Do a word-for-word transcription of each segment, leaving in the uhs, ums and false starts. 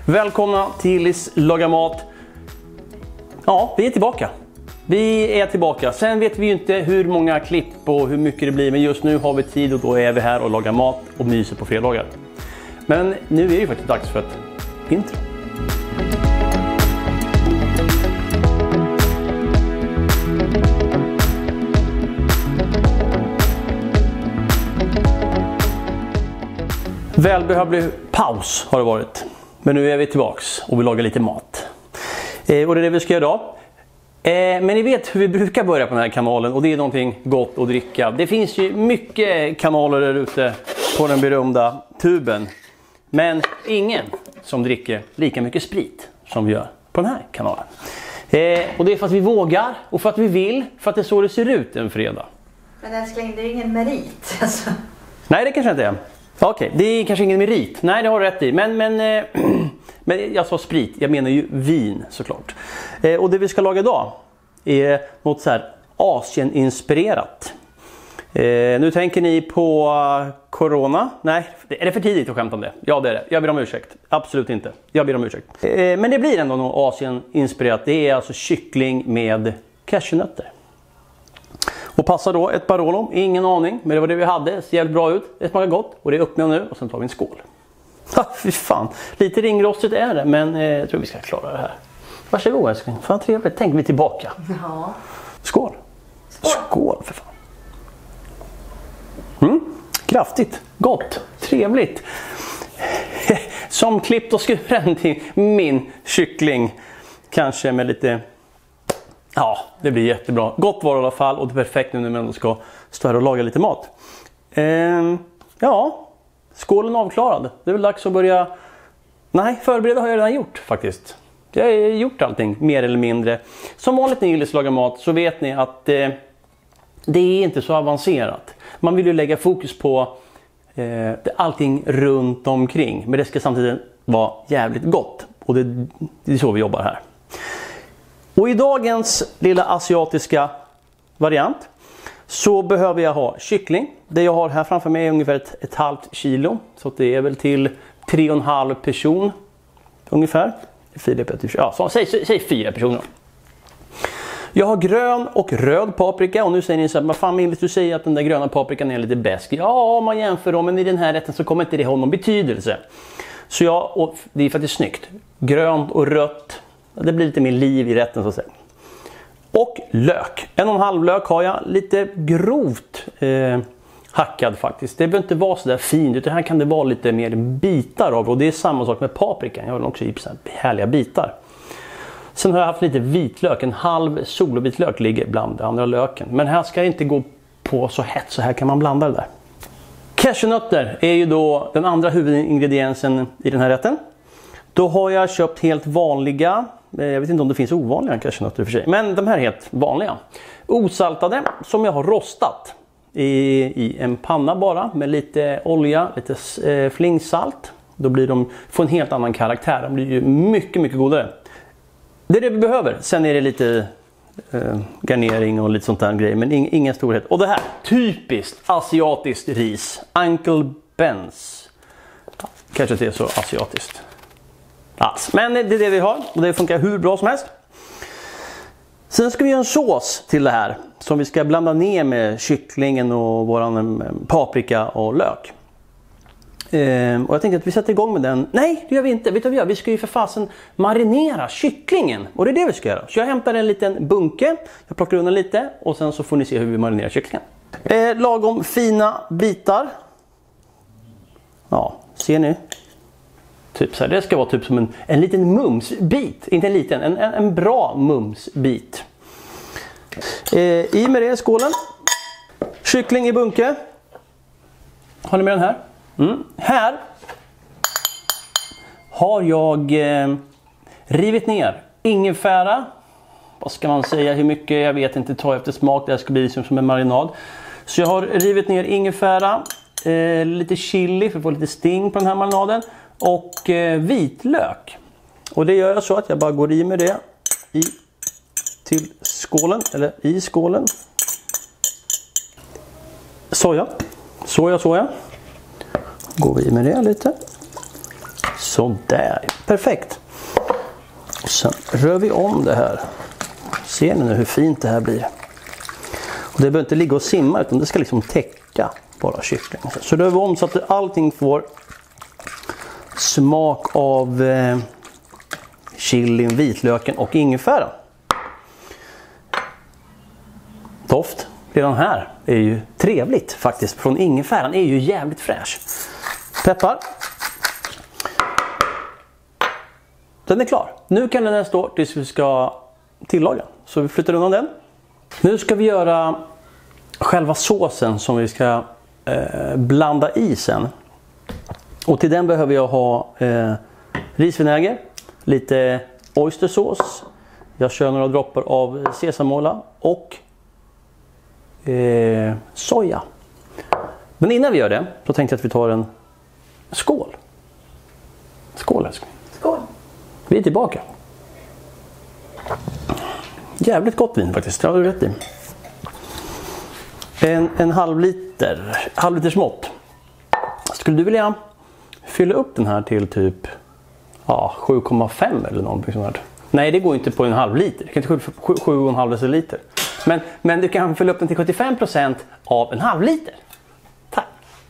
Välkomna till Illis lagar mat. Ja, vi är tillbaka. Vi är tillbaka. Sen vet vi ju inte hur många klipp och hur mycket det blir. Men just nu har vi tid och då är vi här och lagar mat och myser på fredagar. Men nu är det ju faktiskt dags för ett intro. Välbehövlig paus har det varit. Men nu är vi tillbaks och vi lagar lite mat. Eh, och det är det vi ska göra idag. Eh, men ni vet hur vi brukar börja på den här kanalen. Och det är någonting gott att dricka. Det finns ju mycket kanaler där ute på den berömda tuben. Men ingen som dricker lika mycket sprit som vi gör på den här kanalen. Eh, och det är för att vi vågar och för att vi vill. För att det är så det ser ut en fredag. Men älskling, det är ingen merit. Alltså. Nej, det kanske inte är. Okej, okay, det är kanske ingen merit. Nej, det har du rätt i. Men, men, eh, men jag sa sprit. Jag menar ju vin såklart. Eh, och det vi ska laga idag är något så här Asien-inspirerat. Eh, nu tänker ni på corona. Nej, är det för tidigt att skämta om det? Ja, det är det. Jag ber om ursäkt. Absolut inte. Jag ber om ursäkt. Eh, men det blir ändå något Asien-inspirerat. Det är alltså kyckling med cashewnötter. Och passar då ett Barolo, ingen aning, men det var det vi hade, det ser jävligt bra ut, det smakar gott och det är öppna nu och sen tar vi en skål. Ha, fy fan, lite ringrostigt är det, men eh, jag tror vi ska klara det här. Varsågod älskling, fan trevligt, tänk vi tillbaka. Ja. Skål. Skål. Skål för fan. Mm, kraftigt, gott, trevligt. Som klippt och skuren till min kyckling, kanske med lite... Ja, det blir jättebra. Gott var det i alla fall och det är perfekt nu när man ska stå här och laga lite mat. Ehm, ja, skålen avklarad. Det är väl dags att börja... Nej, förbereda har jag redan gjort faktiskt. Jag har gjort allting, mer eller mindre. Som vanligt när Illis lagar mat så vet ni att eh, det är inte så avancerat. Man vill ju lägga fokus på eh, allting runt omkring. Men det ska samtidigt vara jävligt gott. Och det, det är så vi jobbar här. Och i dagens lilla asiatiska variant så behöver jag ha kyckling. Det jag har här framför mig är ungefär ett, ett halvt kilo. Så det är väl till tre och en halv person ungefär. Fyra, ja, så, säg, säg, säg fyra personer. Jag har grön och röd paprika. Och nu säger ni så här, vad fan Illis, du säger att den där gröna paprikan är lite bäsk. Ja, om man jämför dem, men i den här rätten så kommer inte det ha någon betydelse. Så jag, och det är faktiskt snyggt. Grönt och rött. Det blir lite mer liv i rätten så att säga. Och lök. En och en halv lök har jag lite grovt eh, hackad faktiskt. Det behöver inte vara så där fint utan här kan det vara lite mer bitar av. Och det är samma sak med paprikan. Jag har den också i så här härliga bitar. Sen har jag haft lite vitlök. En halv solovitlök ligger bland den andra löken. Men här ska det inte gå på så hett så här kan man blanda det där. Cashewnötter är ju då den andra huvudingrediensen i den här rätten. Då har jag köpt helt vanliga, jag vet inte om det finns ovanliga cashewnötter i och för sig, men de här är helt vanliga. Osaltade som jag har rostat i, i en panna bara med lite olja, lite eh, flingsalt. Då blir de, får en helt annan karaktär, de blir ju mycket mycket godare. Det är det vi behöver, sen är det lite eh, garnering och lite sånt där grejer, men ing, ingen storhet. Och det här, typiskt asiatiskt ris, Uncle Ben's. Kanske inte är så asiatiskt. Alls. Men det är det vi har och det funkar hur bra som helst. Sen ska vi göra en sås till det här som vi ska blanda ner med kycklingen och våran paprika och lök. Ehm, och jag tänkte att vi sätter igång med den. Nej, det gör vi inte. Vet du vad vi gör? Vi ska ju för fasen marinera kycklingen och det är det vi ska göra. Så jag hämtar en liten bunke, jag plockar undan lite och sen så får ni se hur vi marinerar kycklingen. Ehm, lagom fina bitar. Ja, ser ni? Typ så här, det ska vara typ som en, en liten mumsbit. Inte en liten, en, en, en bra mumsbit. Eh, I med det skålen. Kyckling i bunke. Har ni med den här? Mm. Här har jag eh, rivit ner ingefära. Vad ska man säga? Hur mycket? Jag vet inte. Ta efter smak. Det här ska bli som, som en marinad. Så jag har rivit ner ingefära. Eh, lite chili för att få lite sting på den här marinaden. Och eh, vitlök. Och det gör jag så att jag bara går i med det i till skålen. Eller i skålen. Soja. Soja, soja. Går vi i med det lite. Så där, perfekt. Och sen rör vi om det här. Ser ni nu hur fint det här blir? Och det behöver inte ligga och simma, utan det ska liksom täcka bara kycklingen. Så rör vi om så att allting får smak av eh, chilin, vitlöken och ingefära. Doft redan här är ju trevligt faktiskt. Från ingefäran är ju jävligt fräsch. Peppar. Den är klar. Nu kan den här stå tills vi ska tillaga. Så vi flyttar undan den. Nu ska vi göra själva såsen som vi ska eh, blanda i sen. Och till den behöver jag ha eh, risvinäger, lite oystersås. Jag kör några droppar av sesamolja och eh, soja. Men innan vi gör det så tänkte jag att vi tar en skål. Skål älskling. Skål. Vi är tillbaka. Jävligt gott vin faktiskt, det har du rätt i. En, en halv liter, halv liter smått. Skulle du vilja fylla upp den här till typ ja, sju komma fem eller någonting sånt här? Nej, det går inte på en halv liter. Det kan inte sju komma fem deciliter. Men, men du kan fylla upp den till sjuttiofem procent av en halv liter. Tack.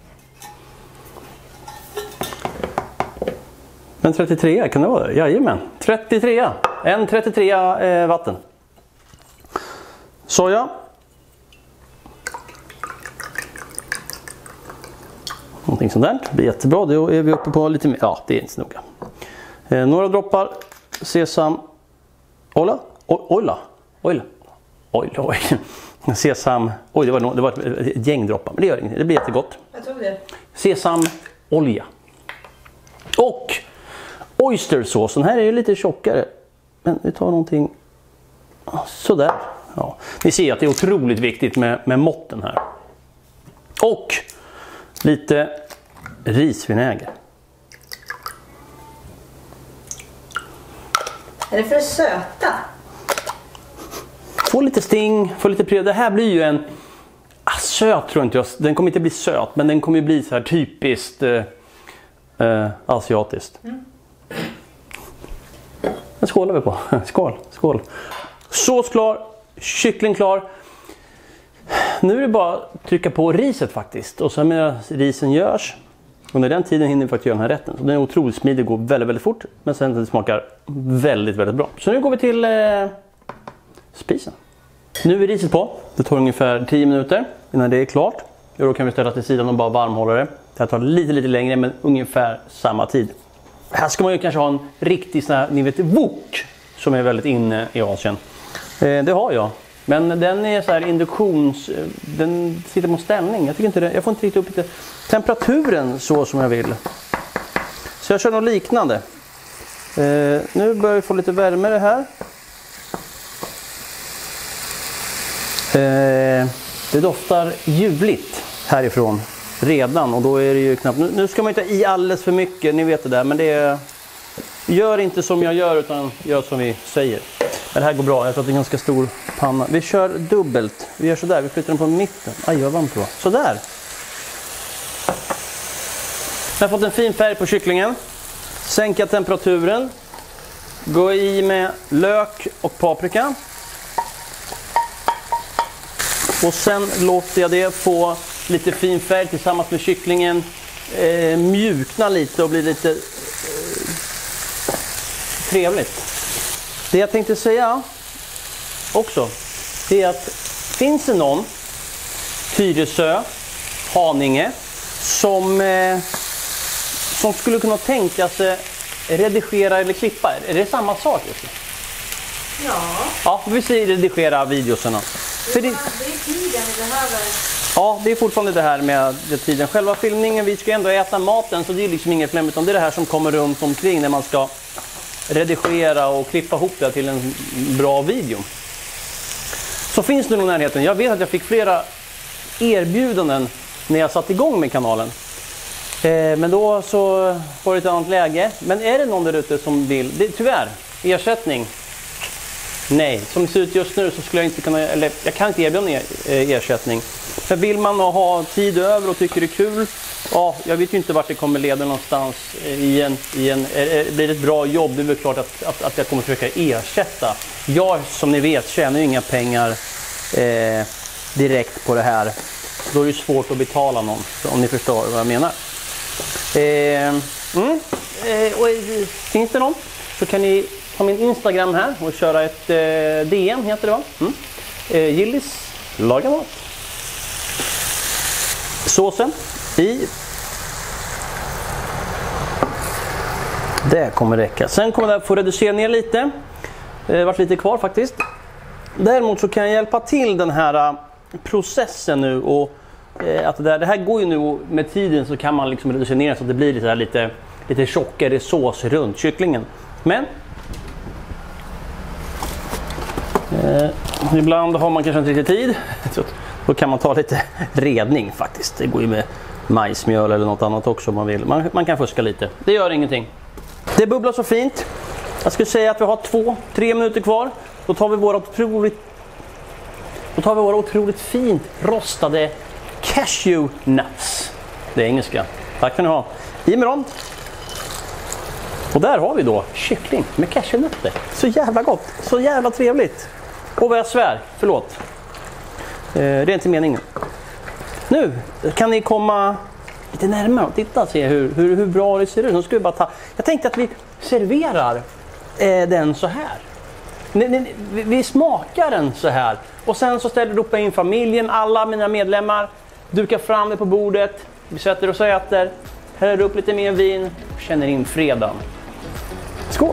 En trettiotre kan det vara? Jajamän. trettiotre. En trettiotre eh, vatten. Soja. Någonting sånt där. Det blir jättebra. Då är vi uppe på lite mer. Ja, det är inte så noga. Eh, några droppar sesam. Ola. Oila. Oila. Oila. Oila. Sesam. Oj, det var, det var ett, ett gäng droppar. Men det gör inget. Det blir jättegott. Jag tror det. Sesamolja. Och oystersåsen. Här är ju lite tjockare. Men vi tar någonting sådär. Ja. Ni ser att det är otroligt viktigt med, med måtten här. Och lite risvinäger. Är det för söta? Få lite sting, få lite pre. Det här blir ju en ah, söt tror jag inte jag. Den kommer inte bli söt, men den kommer bli så här typiskt eh, eh, asiatiskt. Mm. Den skålar vi på. Skål, skål. Sås klar, kyckling klar. Nu är det bara att trycka på riset faktiskt. Och sen medan risen görs, under den tiden hinner vi faktiskt göra den här rätten. Så den är otroligt smidig, går väldigt, väldigt fort. Men sen det smakar väldigt, väldigt bra. Så nu går vi till eh, spisen. Nu är riset på. Det tar ungefär tio minuter innan det är klart. Och då kan vi ställa till sidan och bara varmhålla det. Det här tar lite, lite längre, men ungefär samma tid. Här ska man ju kanske ha en riktig sån här, ni vet, wok som är väldigt inne i Asien. Eh, det har jag. Men den är så här induktions... Den sitter på ställning. Jag tycker inte det. Jag får inte riktigt upp lite temperaturen så som jag vill. Så jag kör något liknande. Eh, nu börjar vi få lite värme det här. Eh, det doftar ljuvligt härifrån redan. Och då är det ju knappt... Nu, nu ska man inte i alldeles för mycket. Ni vet det där. Men det är... Gör inte som jag gör utan gör som vi säger. Men det här går bra. Jag tror att det är en ganska stor panna. Vi kör dubbelt. Vi gör så där. Vi flyttar den på mitten. Aj, vad varmt det var. Så där. Jag har fått en fin färg på kycklingen. Sänka temperaturen. Gå i med lök och paprika. Och sen låter jag det få lite fin färg tillsammans med kycklingen. Eh, mjukna lite och bli lite... Eh, trevligt. Det jag tänkte säga också, det är att finns det någon Tyresö, Haninge som, eh, som skulle kunna tänka sig redigera eller klippa? Är det samma sak? Ja. Ja, vi säger redigera videosarna. Det, det, det är tiden vi behöver. Ja, det är fortfarande det här med tiden. Själva filmningen, vi ska ändå äta maten, så det är liksom inget problem, utan det är det här som kommer runt omkring när man ska redigera och klippa ihop det till en bra video. Så finns det någon närheten. Jag vet att jag fick flera erbjudanden när jag satt igång med kanalen. Eh, men då så var det ett annat läge. Men är det någon där ute som vill, det, tyvärr, ersättning. Nej, som det ser ut just nu så skulle jag inte kunna, eller jag kan inte erbjuda en ersättning. Men vill man ha tid över och tycker det är kul ja, jag vet ju inte vart det kommer leda någonstans i en, i en, blir det ett bra jobb, det är väl klart att, att, att jag kommer försöka ersätta. Jag, som ni vet, tjänar ju inga pengar eh, direkt på det här. Då är det svårt att betala någon, om ni förstår vad jag menar. Eh, mm, eh, och finns det någon så kan ni ta min Instagram här och köra ett eh, D M, heter det va? Mm. Eh, Gillis lagar mat. Såsen i. Det kommer räcka. Sen kommer jag få reducera ner lite. Det har varit lite kvar faktiskt. Däremot så kan jag hjälpa till den här processen nu. Och eh, att det, där, det här går ju nu med tiden, så kan man liksom reducera ner så att det blir lite, lite, lite tjockare sås runt kycklingen. Men eh, ibland har man kanske inte riktigt tid. Så då kan man ta lite redning faktiskt. Det går ju med majsmjöl eller något annat också om man vill. Man, man kan fuska lite. Det gör ingenting. Det bubblar så fint. Jag skulle säga att vi har två, tre minuter kvar. Då tar vi våra otroligt, då tar vi våra otroligt fint rostade cashew nuts. Det är engelska. Tack för att ni ha. I med dem. Och där har vi då kyckling med cashewnötter. Så jävla gott. Så jävla trevligt. Och vad jag svär. Förlåt. Eh, det är inte meningen. Nu kan ni komma lite närmare och titta och se hur, hur, hur bra det ser ut. Nu ska vi bara ta. Jag tänkte att vi serverar eh, den så här. Ni, ni, vi, vi smakar den så här. Och sen så ställer du in familjen, alla mina medlemmar. Dukar fram det på bordet. Vi sätter oss och äter. Häller upp lite mer vin. Känner in fredagen. Skål!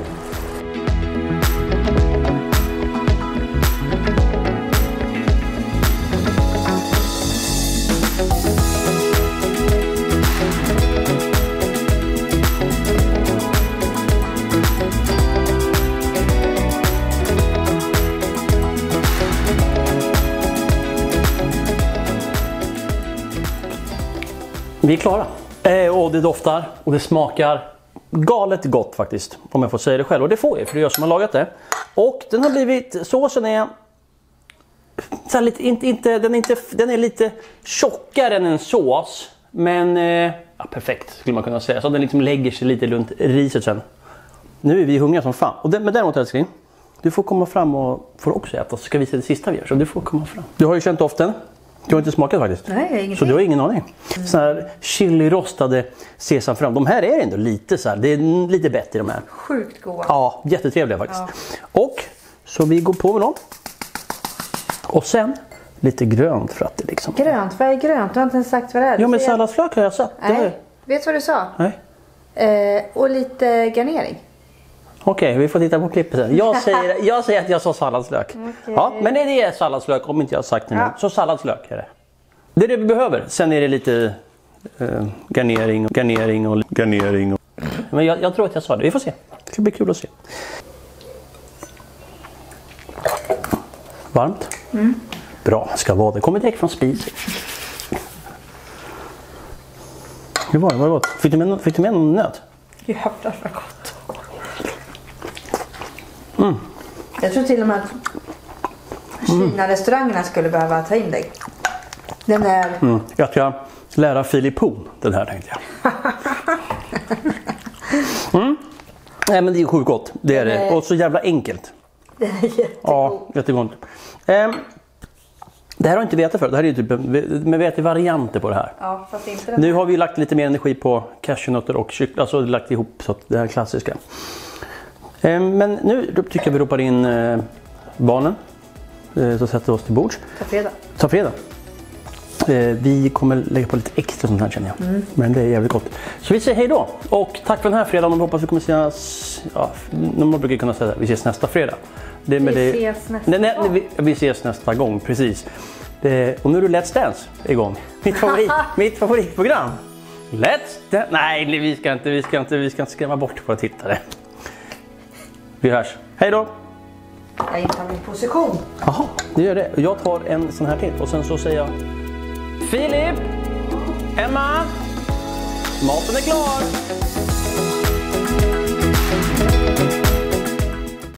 Vi är klara. Eh, och det doftar och det smakar galet gott faktiskt. Om jag får säga det själv. Och det får jag, för det är jag som har lagat det. Och den har blivit, såsen är så lite, inte, inte, den, är inte, den är lite tjockare än en sås. Men eh, ja, perfekt skulle man kunna säga. Så den liksom lägger sig lite runt riset sen. Nu är vi hungriga som fan. Och det, men däremot älskling, du får komma fram och får också äta. Så ska vi se det sista vi gör. Så du får komma fram. Du har ju känt doften. Du har inte smakat faktiskt. Nej, ingenting. Så du har ingen aning. Mm. Så här chili-rostade sesamfrön. De här är ändå lite så här. Det är lite bättre de här. Sjukt goda. Ja, jättetrevliga faktiskt. Ja. Och så vi går på med dem. Och sen lite grönt för att det liksom. Grönt? Vad är grönt? Du har inte ens sagt vad det är. Ja, men salladslök har jag sagt. Nej. Har... Vet du vad du sa? Nej. Eh, och lite garnering. Okej, okay, vi får titta på klippet sen. Jag säger, jag säger att jag sa salladslök. Okay. Ja, men det är salladslök om inte jag har sagt det nu. Ja. Så salladslök är det. Det är det vi behöver. Sen är det lite eh, garnering och garnering och garnering. Och... Men jag, jag tror att jag sa det. Vi får se. Det ska bli kul att se. Varmt? Mm. Bra, ska vara det. Kommer direkt från spisen. Hur var det? Var det gott? Fick du med, fick du med någon nöt? Jävlar vad gott. Mm. Jag tror till och med att Kina-restaurangerna skulle behöva ta in dig. Den är... Mm. Jag ska lära Filip Horn den här, tänkte jag. Mm. Nej, men det är sjukt gott. Det är det. Och så jävla enkelt. Den är jättegod. Ja, jättegott. Um, det här har inte vi ätit för. Det här är ju typ med vi äter varianter på det här. Ja, fast inte den nu här. har vi lagt lite mer energi på cashewnötter och kyckling. Alltså lagt ihop så att det här klassiska. Um, men nu tycker jag vi ropar in uh, barnen. Uh, så sätter vi oss till bords. Ta fredag. Ta fredag. Uh, vi kommer lägga på lite extra sånt här, känner jag. Mm. Men det är jävligt gott. Så vi säger hej då. Och tack för den här fredagen. Och hoppas vi kommer ses. Ja, normalt brukar jag kunna säga att vi ses nästa fredag. Det, vi det, ses nästa nej, nej, gång. Vi, vi ses nästa gång, precis. Det, och nu är det Let's Dance igång. Mitt, favorit, mitt favoritprogram. Let's Dance. Nej, vi ska inte, vi ska inte, vi ska inte skrämma bort våra tittare. Vi hörs. Hej då. Jag intar min position. Jaha, det gör det. Jag tar en sån här till och sen så säger jag Filip, Emma, maten är klar.